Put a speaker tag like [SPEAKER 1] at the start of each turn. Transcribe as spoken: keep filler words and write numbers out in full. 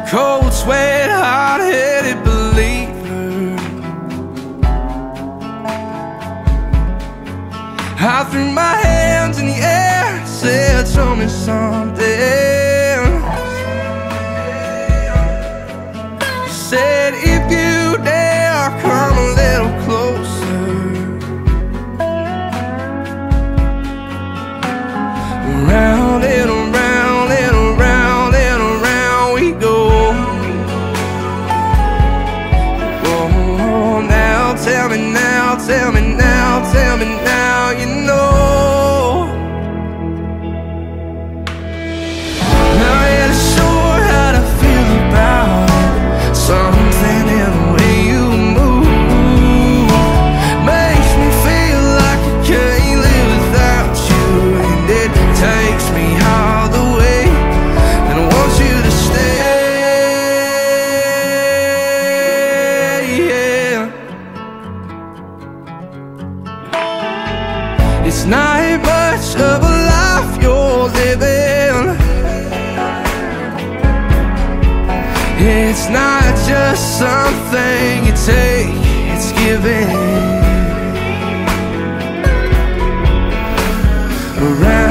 [SPEAKER 1] cold sweat, hard-headed believer. I threw my hands in the air, said show me something. Said if you dare, come a little closer. Round and around and around and around we go. Oh, now tell me now, tell me now, tell me now, you know. Not yet sure how to feel about it. Something in the way you move makes me feel like I can't live without you, and it takes me all the way, and I want you to stay, yeah. It's not much of a life you're living. It's not just something you take, it's giving. Around